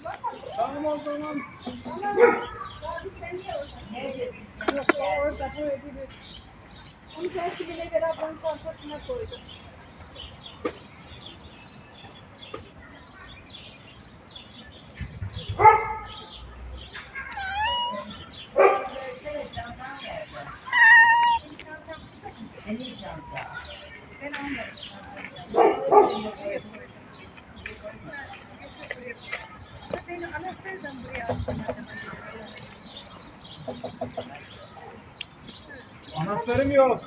Tamam o zaman. Yok o orada bu öbürü. Onu belki bile beraber çantasına koydum. Ben almadım. Beni anahtardan buraya attım. Anahtarım yok.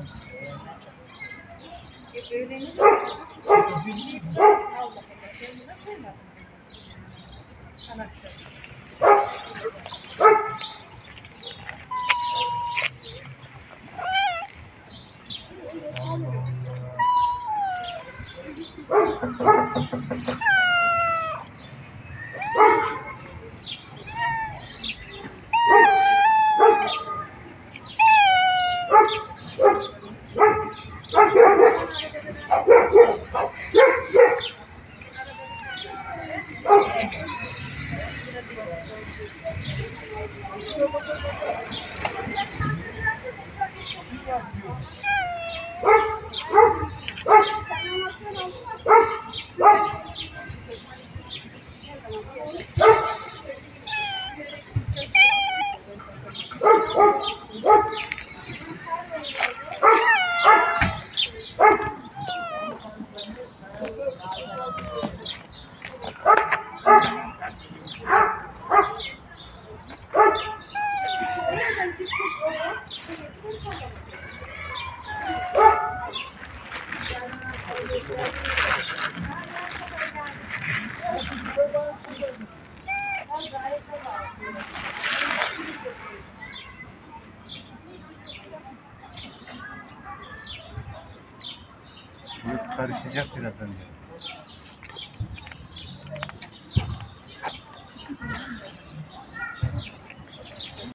Öğrenir. Al bakalım. Ben buna koymadım. Anahtar. Burası karışacak birazdan diyor.